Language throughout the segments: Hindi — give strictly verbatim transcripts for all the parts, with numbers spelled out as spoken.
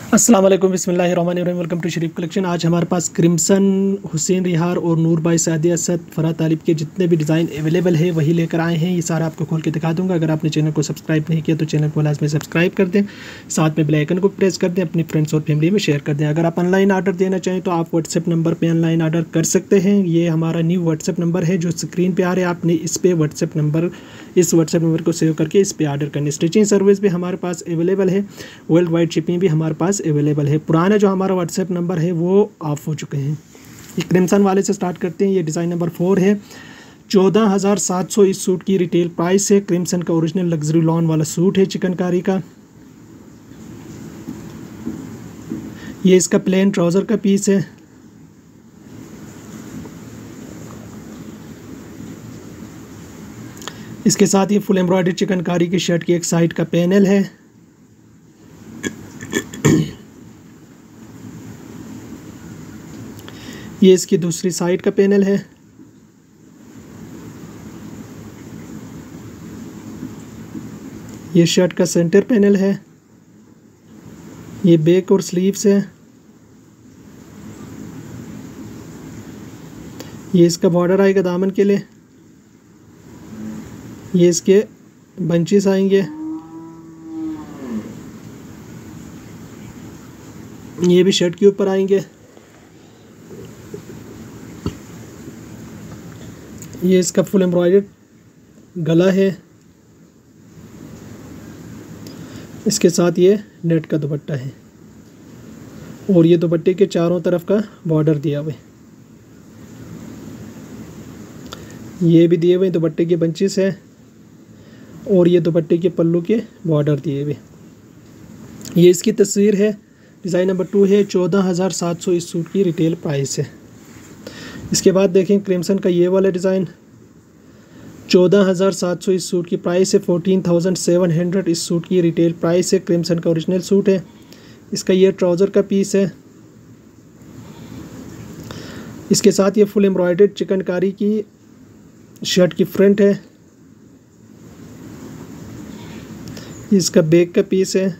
अस्सलाम वालेकुम बिस्मिल्लाहिर्रहमानिर्रहीम। Welcome to Sharif collection. आज हमारे पास क्रिम्सन, हुसैन रिहार और नूर बाई सादिया असद, फराह तालिब के जितने भी डिज़ाइन अवेलेबल है वही लेकर आए हैं। ये सारा आपको खोल के दिखा दूंगा। अगर आपने चैनल को सब्सक्राइब नहीं किया तो चैनल को लाजमी सब्सक्राइब कर दें, साथ में बेल आइकन को प्रेस कर दें, अपनी फ्रेंड्स और फैमिली में शेयर कर दें। अगर आप ऑनलाइन ऑर्डर देना चाहें तो आप व्हाट्सएप नंबर पर ऑनलाइन ऑर्डर कर सकते हैं। ये हमारा न्यू व्हाट्सएप नंबर है जो स्क्रीन पर आ रहा है। आपने इस पर व्हाट्सएप नंबर इस व्हाट्सएप नंबर को सेव करके इस पर ऑर्डर करनी। स्टिचिंग सर्विस भी हमारे पास अवेलेबल है, वर्ल्ड वाइड शिपिंग भी हमारे पास अवेलेबल है। पुराना जो हमारा व्हाट्सएप नंबर है वो ऑफ हो चुके हैं। ये क्रिम्सन वाले से स्टार्ट करते हैं। ये डिज़ाइन नंबर फोर है। चौदह हज़ार सात सौ इस सूट की रिटेल प्राइस है। क्रिम्सन का ओरिजिनल लग्जरी लॉन वाला सूट है चिकनकारी का। ये इसका प्लेन ट्राउज़र का पीस है। इसके साथ ये फुल एम्ब्रॉयडरी चिकनकारी की शर्ट की एक साइड का पैनल है। ये इसकी दूसरी साइड का पैनल है। ये शर्ट का सेंटर पैनल है। ये बैक और स्लीव्स है। ये इसका बॉर्डर आएगा दामन के लिए। ये इसके बंचेस आएंगे। ये भी शर्ट के ऊपर आएंगे। ये इसका फुल एम्ब्रॉयडर्ड गला है। इसके साथ ये नेट का दुपट्टा है और ये दुपट्टे के चारों तरफ का बॉर्डर दिया हुआ है। ये भी दिए हुए दुपट्टे के बंचेस है और ये दुपट्टे के पल्लू के बॉर्डर दिए हुए। ये इसकी तस्वीर है। डिज़ाइन नंबर टू है। चौदह हज़ार सात सौ इस सूट की रिटेल प्राइस है। इसके बाद देखें क्रिम्सन का ये वाला डिज़ाइन। चौदह हज़ार सात सौ इस सूट की प्राइस है। फोर्टीन थाउजेंड सेवन हंड्रेड इस सूट की रिटेल प्राइस है। क्रिम्सन का ओरिजिनल सूट है। इसका ये ट्राउज़र का पीस है। इसके साथ ये फुल एम्ब्रॉयडर्ड चिकनकारी की शर्ट की फ्रंट है। इसका बैक का पीस है।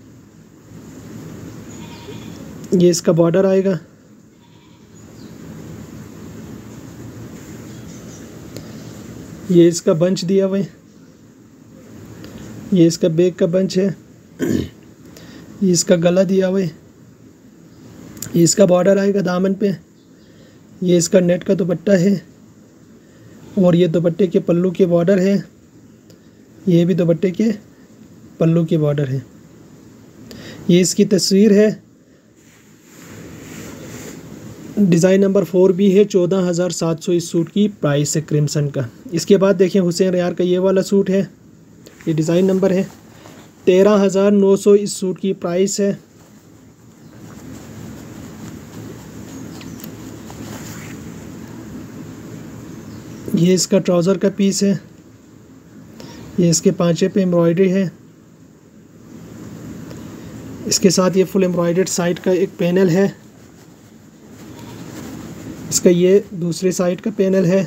ये इसका बॉर्डर आएगा। ये इसका बंच दिया हुआ है। ये इसका बैक का बंच है। ये इसका गला दिया हुआ है। ये इसका बॉर्डर आएगा दामन पे। ये इसका नेट का दुपट्टा है और ये दुपट्टे के पल्लू के बॉर्डर है। ये भी दुपट्टे के पल्लू के बॉर्डर है। ये इसकी तस्वीर है। डिज़ाइन नंबर फोर भी है। चौदह हज़ार सात सौ इस सूट की प्राइस है क्रिम्सन का। इसके बाद देखें हुसैन रिहार का ये वाला सूट है। ये डिज़ाइन नंबर है। तेरह हज़ार नौ सौ इस सूट की प्राइस है। ये इसका ट्राउज़र का पीस है। ये इसके पांचे पे एम्ब्रॉयडरी है। इसके साथ ये फुल एम्ब्रॉयडर्ड साइड का एक पैनल है। इसका ये दूसरी साइड का पैनल है।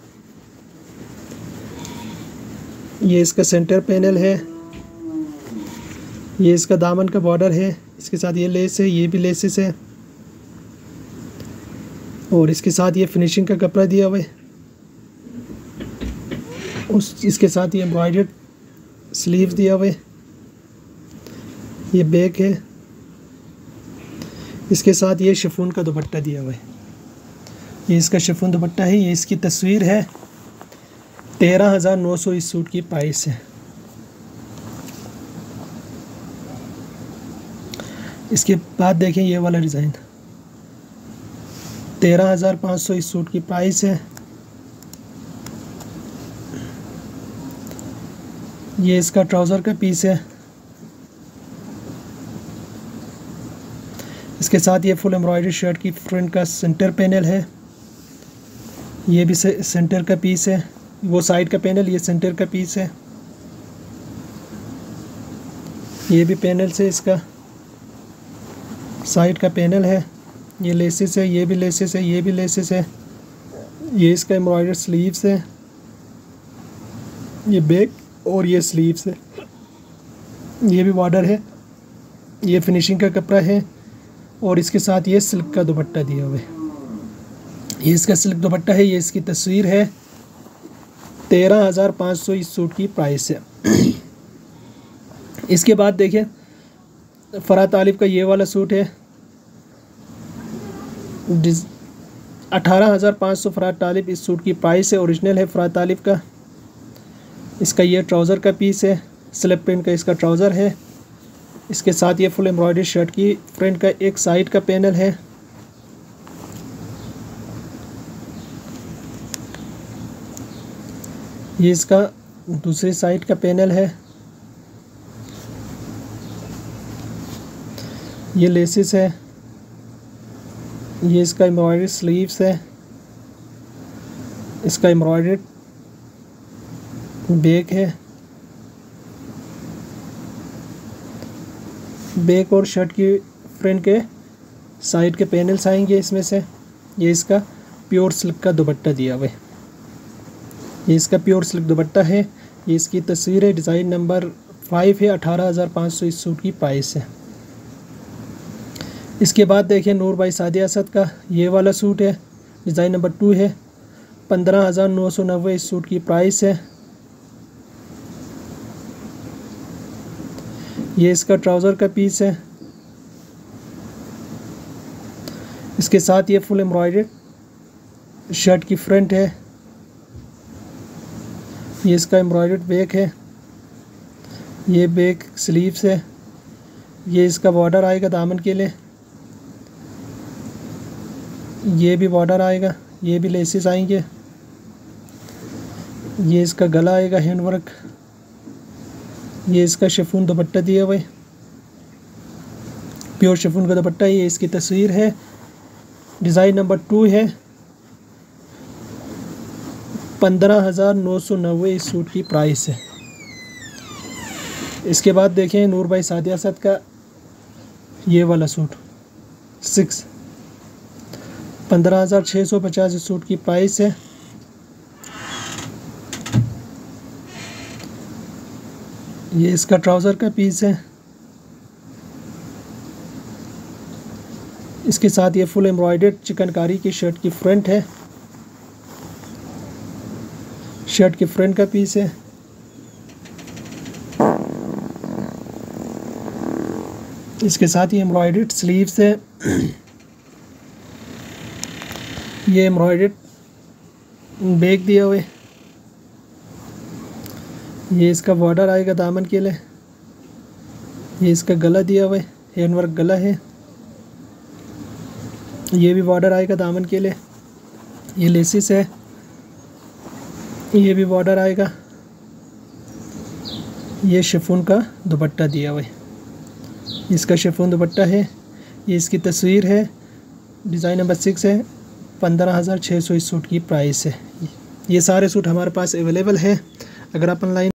ये इसका सेंटर पैनल है। ये इसका दामन का बॉर्डर है। इसके साथ ये लेस है। ये भी लेसेस है और इसके साथ ये फिनिशिंग का कपड़ा दिया हुआ है। उस इसके साथ ये एम्ब्रॉयडर्ड स्लीव्स दिया हुआ है। ये बैक है। इसके साथ ये शिफॉन का दुपट्टा दिया हुआ है। ये इसका शिफॉन दुपट्टा है। ये इसकी तस्वीर है। तेरह हज़ार नौ सौ इस सूट की प्राइस है। इसके बाद देखें ये वाला डिज़ाइन। तेरह हज़ार पाँच सौ इस सूट की प्राइस है। ये इसका ट्राउज़र का पीस है। इसके साथ ये फुल एम्ब्रॉयडरी शर्ट की फ्रंट का सेंटर पैनल है। ये भी से, सेंटर का पीस है। वो साइड का पैनल, ये सेंटर का पीस है। ये भी पैनल से इसका साइड का पैनल है। ये लेसेस है। ये भी लेसेस है। ये भी लेसेस है। ये इसका एम्ब्रॉयडर्ड स्लीव्स है। ये बैक और ये स्लीव्स है। ये भी बॉर्डर है। ये फिनिशिंग का कपड़ा है और इसके साथ ये सिल्क का दुपट्टा दिया हुआ है। ये इसका सिल्क दुपट्टा है, ये इसकी तस्वीर है। तेरह हज़ार पाँच सौ इस सूट की प्राइस है। इसके बाद देखिए फराह तालिब का ये वाला सूट है। अठारह हज़ार पाँच सौ फराह तालिब इस सूट की प्राइस है। ओरिजिनल है फराह तालिब का। इसका ये ट्राउज़र का पीस है, स्लिप प्रिंट का इसका ट्राउज़र है। इसके साथ ये फुल एम्ब्रॉयडरी शर्ट की फ्रंट का एक साइड का पैनल है। ये इसका दूसरी साइड का पैनल है। ये लेसिस है। ये इसका एम्ब्रॉयडरी स्लीव्स है। इसका एम्ब्रॉयडरी बैक है। बैक और शर्ट की फ्रंट के साइड के पैनल्स आएंगे इसमें से। ये इसका प्योर सिल्क का दुपट्टा दिया हुआ है। ये इसका प्योर सिल्क दुपट्टा है। ये इसकी तस्वीर है। डिज़ाइन नंबर फाइव है। अठारह हज़ार पाँच सौ इस सूट की प्राइस है। इसके बाद देखिए नूर बाई सादिया असद का ये वाला सूट है। डिज़ाइन नंबर टू है। पंद्रह हज़ार नौ सौ नब्बे इस सूट की प्राइस है। ये इसका ट्राउज़र का पीस है। इसके साथ ये फुल एम्ब्रॉयडर्ड शर्ट की फ्रंट है। ये इसका एम्ब्रॉयडर्ड बैक है। ये बैक स्लीव्स है। ये इसका बॉर्डर आएगा दामन के लिए। ये भी बॉर्डर आएगा। ये भी लेसेस आएंगे। ये इसका गला आएगा हैंड वर्क। ये इसका शिफॉन दुपट्टा दिया हुआ है, प्योर शिफॉन का दुपट्टा। ये इसकी तस्वीर है। डिज़ाइन नंबर टू है। पंद्रह हज़ार नौ सौ नब्बे इस सूट की प्राइस है। इसके बाद देखें नूर बाई सादिया असद का ये वाला सूट सिक्स पंद्रह हज़ार छः सौ पचास इस सूट की प्राइस है। ये इसका ट्राउज़र का पीस है। इसके साथ ये फुल एम्ब्रॉयडर्ड चिकनकारी की शर्ट की फ्रंट है। शर्ट के फ्रंट का पीस है। इसके साथ ये एम्ब्रॉयडर्ड स्लीव्स है। ये एम्ब्रॉयडर्ड बैक दिया हुआ है। ये इसका बॉर्डर आएगा दामन के लिए। ये इसका गला दिया हुआ है, हैंड वर्क गला है। ये भी बॉर्डर आएगा दामन के लिए। ये लेसिस है। ये भी बॉर्डर आएगा। ये शिफॉन का दुपट्टा दिया हुआ है। इसका शिफॉन दुपट्टा है। ये इसकी तस्वीर है। डिज़ाइन नंबर सिक्स है। पंद्रह हज़ार छः सौ इस सूट की प्राइस है। ये सारे सूट हमारे पास अवेलेबल है। अगर आप ऑनलाइन